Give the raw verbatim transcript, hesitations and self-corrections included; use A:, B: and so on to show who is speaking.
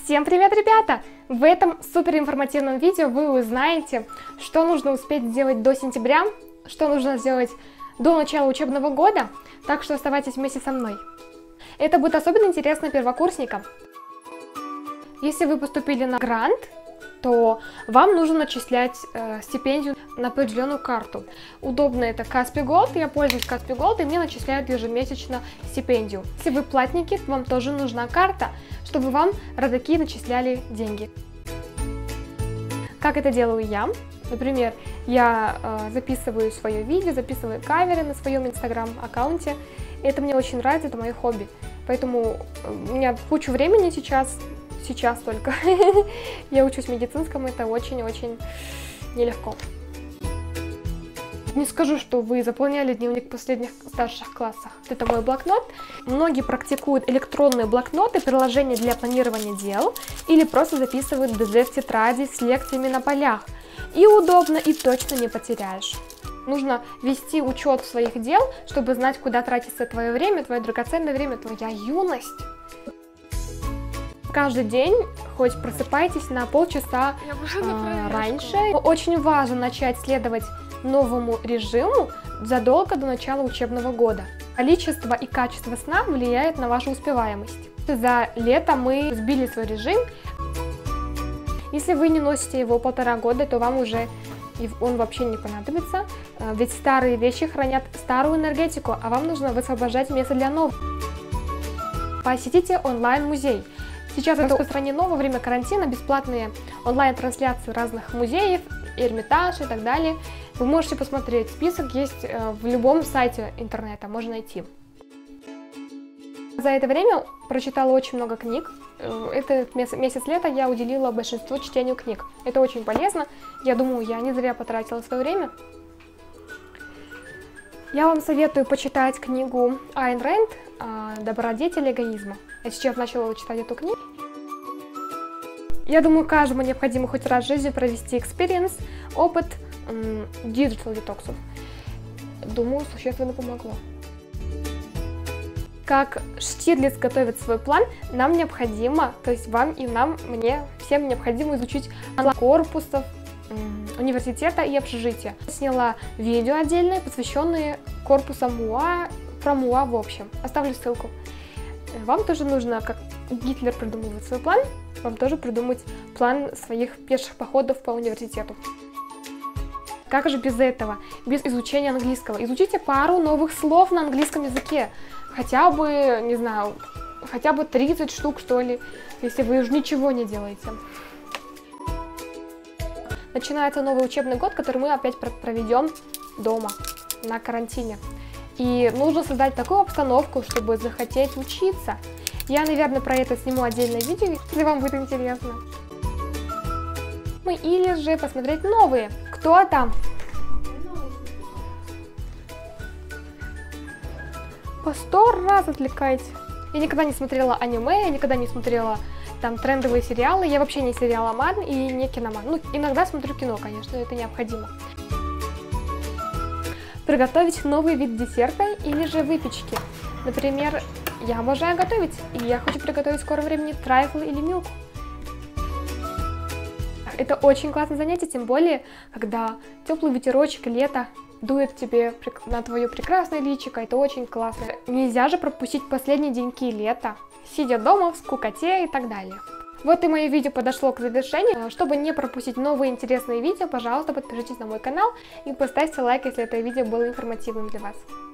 A: Всем привет, ребята! В этом супер информативном видео вы узнаете, что нужно успеть сделать до сентября, что нужно сделать до начала учебного года, так что оставайтесь вместе со мной. Это будет особенно интересно первокурсникам. Если вы поступили на грант, то вам нужно начислять э, стипендию на определенную карту. Удобно это Каспий Голд, я пользуюсь Каспий Голд, и мне начисляют ежемесячно стипендию. Если вы платники, то вам тоже нужна карта, чтобы вам родаки начисляли деньги. Как это делаю я? Например, я э, записываю свое видео, записываю каверы на своем инстаграм-аккаунте. Это мне очень нравится, это мое хобби. Поэтому у меня куча времени сейчас, сейчас только. Я учусь медицинскому, это очень-очень нелегко. Не скажу, что вы заполняли дневник в последних старших классах. Это мой блокнот. Многие практикуют электронные блокноты, приложения для планирования дел, или просто записывают ДЗ в тетради с лекциями на полях. И удобно, и точно не потеряешь. Нужно вести учет своих дел, чтобы знать, куда тратится твое время, твое драгоценное время, твоя юность. Каждый день хоть просыпайтесь на полчаса э, раньше. Очень важно начать следовать новому режиму задолго до начала учебного года. Количество и качество сна влияет на вашу успеваемость. За лето мы сбили свой режим. Если вы не носите его полтора года, то вам уже он вообще не понадобится, ведь старые вещи хранят старую энергетику, а вам нужно высвобождать место для новых. Посетите онлайн-музей. Сейчас это распространено во время карантина, бесплатные онлайн-трансляции разных музеев, Эрмитаж и так далее. Вы можете посмотреть, список есть в любом сайте интернета, можно найти. За это время прочитала очень много книг. Этот месяц лета я уделила большинству чтению книг. Это очень полезно. Я думаю, я не зря потратила свое время. Я вам советую почитать книгу Айн Рэнд «Добродетель эгоизма». Я сейчас начала читать эту книгу. Я думаю, каждому необходимо хоть раз в жизни провести экспириенс, опыт диджитал детоксов. Думаю, существенно помогло. Как Штирлиц готовит свой план, нам необходимо, то есть вам и нам, мне, всем необходимо изучить корпусов университета и общежития. Я сняла видео отдельное, посвященное корпусам МУА, про МУА в общем. Оставлю ссылку. Вам тоже нужно, как Гитлер придумывает свой план, вам тоже придумать план своих пеших походов по университету. Как же без этого, без изучения английского? Изучите пару новых слов на английском языке. Хотя бы, не знаю, хотя бы тридцать штук, что ли, если вы уже ничего не делаете. Начинается новый учебный год, который мы опять проведем дома, на карантине. И нужно создать такую обстановку, чтобы захотеть учиться. Я, наверное, про это сниму отдельное видео, если вам будет интересно. Ну или же посмотреть новые. Кто там? По сто раз отвлекаете. Я никогда не смотрела аниме, я никогда не смотрела там трендовые сериалы. Я вообще не сериаломан и не киноман. Ну, иногда смотрю кино, конечно, это необходимо. Приготовить новый вид десерта или же выпечки. Например, я обожаю готовить, и я хочу приготовить в скором времени трайфл или милку. Это очень классное занятие, тем более, когда теплый ветерочек, лето дует тебе на твое прекрасное личико, это очень классно. Нельзя же пропустить последние деньки лета, сидя дома в скукоте и так далее. Вот и мое видео подошло к завершению. Чтобы не пропустить новые интересные видео, пожалуйста, подпишитесь на мой канал и поставьте лайк, если это видео было информативным для вас.